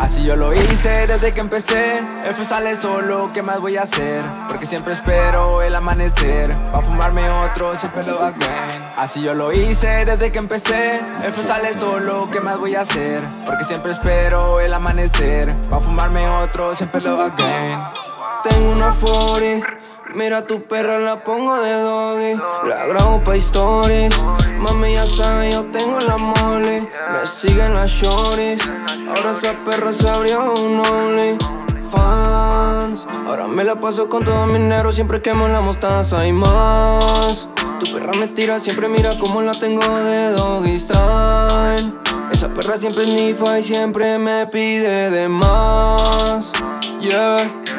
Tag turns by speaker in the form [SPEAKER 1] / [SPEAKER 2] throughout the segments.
[SPEAKER 1] Así yo lo hice desde que empecé. F sale solo, ¿qué más voy a hacer? Porque siempre espero el amanecer pa' fumarme otro, siempre lo hago. Así yo lo hice desde que empecé. F sale solo, ¿qué más voy a hacer? Porque siempre espero el amanecer pa' fumarme otro, siempre lo hago.
[SPEAKER 2] Tengo una 40, mira tu perra la pongo de doggy. La grabo pa' stories, mami ya sabe yo tengo la mole. Me siguen las shorties, ahora esa perra se abrió un OnlyFans. Ahora me la paso con todo mi dinero, siempre quemo la mostaza y más. Tu perra me tira, siempre mira como la tengo de doggy style. Esa perra siempre es nifa y siempre me pide de más. Yeah,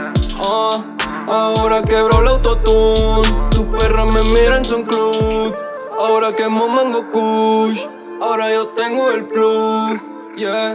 [SPEAKER 2] ahora quebró el autotune. Tu perra me mira en Son Club. Ahora quemo Mango Kush. Ahora yo tengo el plug. Yeah,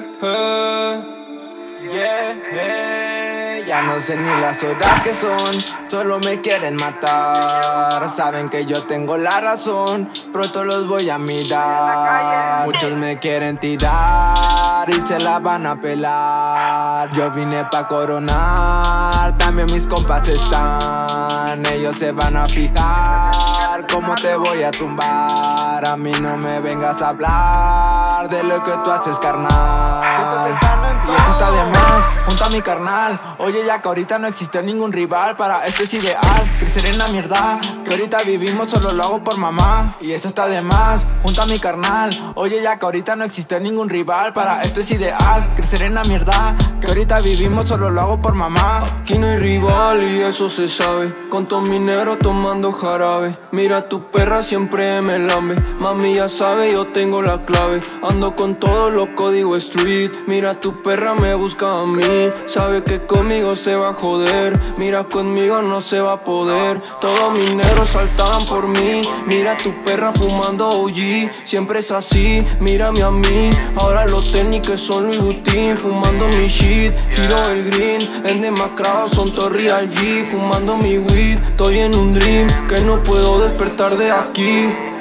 [SPEAKER 1] ya no sé ni las horas que son, solo me quieren matar. Saben que yo tengo la razón, pronto los voy a mirar. Muchos me quieren tirar y se la van a pelar. Yo vine pa' coronar, también mis compas están. Ellos se van a fijar cómo te voy a tumbar. A mí no me vengas a hablar de lo que tú haces, carnal. Y eso está de más, junto a mi carnal. Oye, ya que ahorita no existe ningún rival, para esto es ideal, crecer en la mierda. Que ahorita vivimos, solo lo hago por mamá. Y eso está de más, junto a mi carnal. Oye, ya que ahorita no existe ningún rival, para esto es ideal, crecer en la mierda. Que ahorita vivimos, solo lo hago por mamá.
[SPEAKER 2] Aquí no hay rival y eso se sabe. Con todo mi negro tomando jarabe. Mira tu perra siempre me lambe. Mami ya sabe, yo tengo la clave. Ando con todos los códigos street. Mira tu perra me busca a mí. Sabe que conmigo se va a joder. Mira conmigo no se va a poder. Todos mis negros saltaban por mí. Mira tu perra fumando OG. Siempre es así, mírame a mí. Ahora los tenis que son Louis Vuitton. Fumando mi shit, giro el green. En demacrado son todo real G. Fumando mi weed, estoy en un dream que no puedo despertar de aquí.